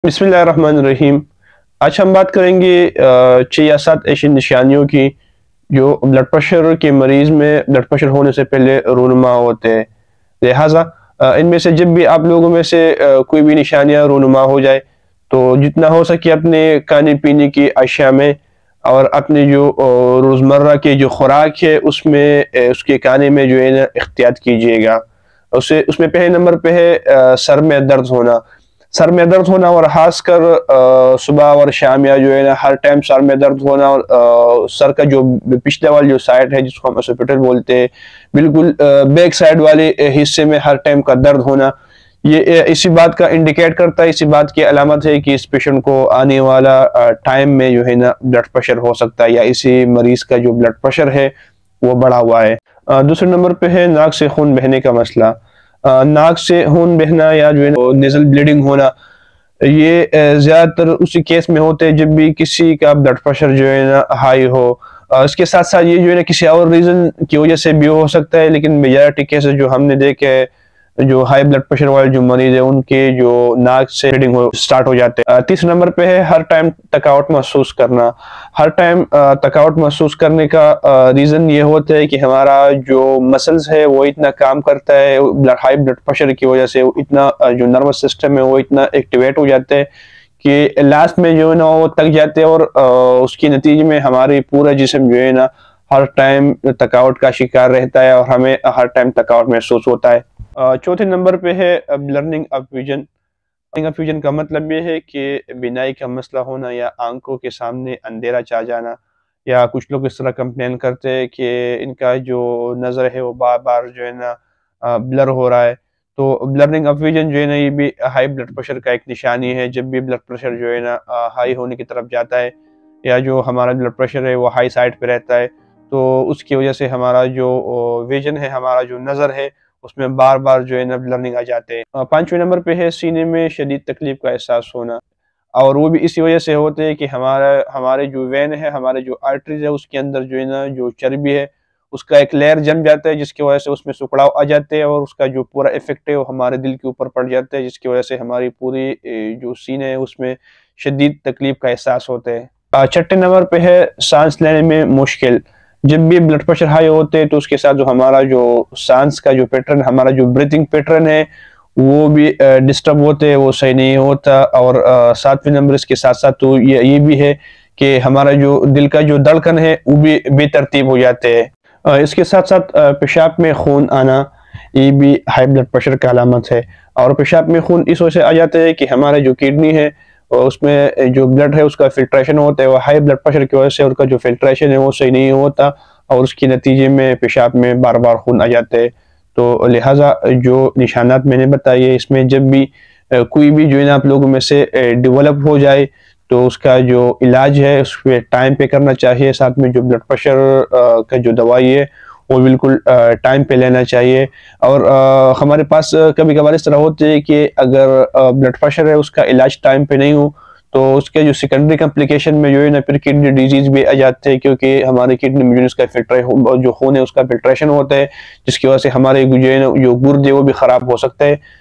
बिस्मिल्लाहिर्रहमानिर्रहीम। आज हम बात करेंगे 6 या 7 ऐसी निशानियों की जो ब्लड प्रेशर के मरीज़ में ब्लड प्रेशर होने से पहले रूनुमा होते हैं। लिहाजा इनमें से जब भी आप लोगों में से कोई भी निशानियाँ रूनुमा हो जाए तो जितना हो सके अपने खाने-पीने की अशिया में और अपने जो रोज़मर्रा के जो खुराक है उसमें उसके खाने में जो है ना एहतियात कीजिएगा। उससे उसमें पहले नंबर पे है सर में दर्द होना। सर में दर्द होना और खासकर सुबह और शाम या जो है ना हर टाइम सर में दर्द होना और सर का जो पिछले वाली जो साइड है जिसको हम ऑक्सीपिटल बोलते हैं, बिल्कुल बैक साइड वाले हिस्से में हर टाइम का दर्द होना, ये इसी बात का इंडिकेट करता है, इसी बात की अलामत है कि इस पेशेंट को आने वाला टाइम में जो है ना ब्लड प्रेशर हो सकता है या इसी मरीज का जो ब्लड प्रेशर है वो बढ़ा हुआ है। दूसरे नंबर पे है नाक से खून बहने का मसला। नाक से खून बहना या जो है नेजल ब्लीडिंग होना, ये ज्यादातर उसी केस में होते हैं जब भी किसी का ब्लड प्रेशर जो है ना हाई हो। इसके साथ साथ ये जो है ना किसी और रीजन की वजह से भी हो सकता है, लेकिन मेजॉरिटी केसेस जो हमने देखे हैं, जो हाई ब्लड प्रेशर वाले जो मरीज है उनके जो नाक से ब्लीडिंग हो स्टार्ट हो जाते हैं। तीसरे नंबर पे है हर टाइम थकावट महसूस करना। हर टाइम थकावट महसूस करने का रीजन ये होता है कि हमारा जो मसल्स है वो इतना काम करता है, हाई ब्लड प्रेशर की वजह से इतना जो नर्वस सिस्टम है वो इतना एक्टिवेट हो जाते हैं कि लास्ट में जो है ना वो थक जाते हैं और उसके नतीजे में हमारी पूरा जिस्म जो है ना हर टाइम थकावट का शिकार रहता है और हमें हर टाइम थकावट महसूस होता है। चौथे नंबर पे है blurring of vision. Blurring of vision का मतलब ये है कि बिनाई का मसला होना या आंखों के सामने अंधेरा छा जाना, या कुछ लोग इस तरह कंप्लेन करते हैं कि इनका जो नज़र है वो बार बार जो है ना ब्लर हो रहा है। तो ब्लरिंग ऑफ विजन जो है ना ये भी हाई ब्लड प्रेशर का एक निशानी है। जब भी ब्लड प्रेशर जो है ना हाई होने की तरफ जाता है या जो हमारा ब्लड प्रेशर है वो हाई साइड पे रहता है तो उसकी वजह से हमारा जो विजन है, हमारा जो नज़र है, उसमें बार बार जो है ना ब्लरिंग आ जाते हैं। पांचवें नंबर पे है सीने में शदीद तकलीफ का एहसास होना, और वो भी इसी वजह से होते हैं कि हमारे जो वेन है, हमारे जो आर्टरीज है, उसके अंदर जो है ना जो चर्बी है उसका एक लेयर जम जाता है जिसकी वजह से उसमें सुखड़ाव आ जाते हैं और उसका जो पूरा इफेक्ट है वो हमारे दिल के ऊपर पड़ जाता है, जिसकी वजह से हमारी पूरी जो सीने है उसमें शदीद तकलीफ का एहसास होता है। छठे नंबर पे है सांस लेने में मुश्किल। जब भी ब्लड प्रेशर हाई होते हैं तो उसके साथ जो हमारा जो सांस का जो पैटर्न, हमारा जो ब्रीथिंग पैटर्न है वो भी डिस्टर्ब होते हैं, वो सही नहीं होता। और सातवें नंबर इसके साथ साथ तो ये भी है कि हमारा जो दिल का जो धड़कन है वो भी बेतरतीब हो जाते हैं। इसके साथ साथ पेशाब में खून आना, ये भी हाई ब्लड प्रेशर का अलामत है। और पेशाब में खून इस वजह से आ जाते हैं कि हमारे जो किडनी है और उसमें जो ब्लड है उसका फिल्ट्रेशन होता है, वो हाई ब्लड प्रेशर की वजह से उनका जो फिल्ट्रेशन है वो सही नहीं होता और उसके नतीजे में पेशाब में बार बार खून आ जाते हैं। तो लिहाजा जो निशानात मैंने बताए इसमें जब भी कोई भी जो है ना आप लोगों में से डेवलप हो जाए तो उसका जो इलाज है उस पर टाइम पे करना चाहिए। साथ में जो ब्लड प्रेशर का जो दवाई है वो बिल्कुल टाइम पे लेना चाहिए। और हमारे पास कभी कभार इस तरह होते है कि अगर ब्लड प्रेशर है उसका इलाज टाइम पे नहीं हो तो उसके जो सेकेंडरी कॉम्प्लिकेशन में जो है ना फिर किडनी डिजीज भी आ जाते हैं, क्योंकि हमारी किडनी में जो इसका जो खून है उसका फिल्ट्रेशन होता है, जिसकी वजह से हमारे जो है ना जो गुर्दे वो भी खराब हो सकता है।